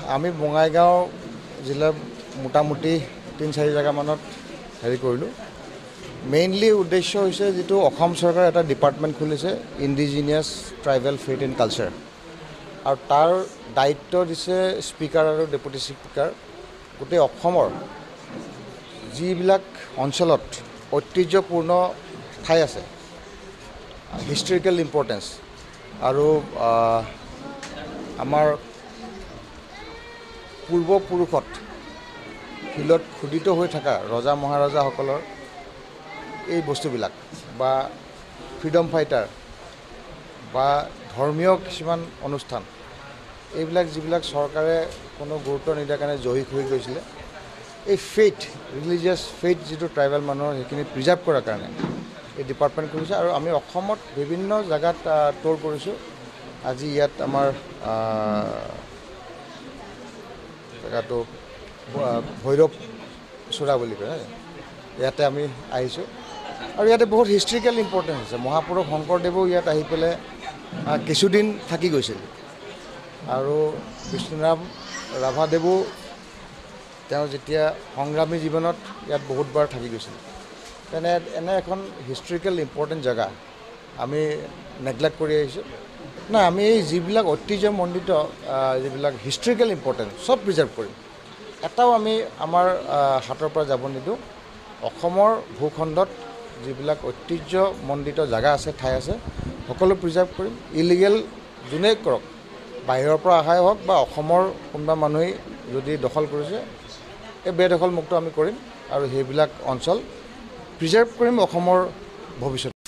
আমি বঙাইগাঁও জিলাৰ মোটামুটি 3-4 জেগামানত হেৰি কৰিলোঁ। মেইনলি উদ্দেশ্য হৈছে যেটো অসম চৰকাৰে এটা ডিপাৰ্টমেণ্ট খুলিছে indigenous tribal faith and culture, আৰু তাৰ দায়িত্ব দিছে স্পিকাৰ আৰু ডেপুটি স্পিকাৰ। গোটেই অসমৰ যিবিলাক অঞ্চলত ঐতিহ্যপূৰ্ণ ঠাই আছে, হিষ্টৰিকেল ইম্পৰ্টেঞ্চ, আৰু আমাৰ পূৰ্বপুৰুষত শিলত খোদিত হৈ থকা ৰজা মহাৰজাসকলৰ এই বস্তুবিলাক বা ফ্ৰীডম ফাইটাৰ বা ধৰ্মীয় কিছুমান অনুষ্ঠান, এইবিলাক যিবিলাক চৰকাৰে কোনো গুৰুত্ব নিদিয়াৰ কাৰণে জহিক হৈ গৈছিলে, এই ফেথ ৰিলিজিয়াছ ফেথ যিটো ট্ৰাইবেল মানুহৰ সেইখিনি প্ৰিজাৰ্ভ কৰাৰ কাৰণে এই ডিপাৰ্টমেণ্ট খুলিছে। আৰু আমি অসমত বিভিন্ন জেগাত ট'ৰ কৰিছোঁ। আজি ইয়াত আমাৰ জেগাটো ভৈৰৱ চূড়া বুলি কয়, ইয়াতে আমি আহিছোঁ। আৰু ইয়াতে বহুত হিষ্ট্ৰিকেল ইম্পৰ্টেঞ্চ আছে। মহাপুৰুষ শংকৰদেৱেও ইয়াত আহি পেলাই কিছুদিন থাকি গৈছিল, আৰু বিষ্ণুৰাম ৰাভাদেৱো তেওঁ যেতিয়া সংগ্ৰামী জীৱনত ইয়াত বহুতবাৰ থাকি গৈছিল। এনে এখন হিষ্ট্ৰিকেল ইম্পৰ্টেণ্ট জেগা আমি নেগলেক্ট কৰি আহিছোঁ। নাই, আমি এই যিবিলাক ঐতিহ্যমণ্ডিত যিবিলাক হিষ্ট্ৰিকেল ইম্পৰ্টেণ্ট চব প্ৰিজাৰ্ভ কৰিম। এটাও আমি আমাৰ হাতৰ পৰা যাব নিদিওঁ। অসমৰ ভূখণ্ডত যিবিলাক ঐতিহ্যমণ্ডিত জেগা আছে, ঠাই আছে, সকলো প্ৰিজাৰ্ভ কৰিম। ইলিগেল যোনেই কৰক, বাহিৰৰ পৰা অহাই হওক বা অসমৰ কোনোবা মানুহেই যদি দখল কৰিছে, এই বেদখল মুক্ত আমি কৰিম আৰু সেইবিলাক অঞ্চল প্ৰিজাৰ্ভ কৰিম অসমৰ ভৱিষ্যত।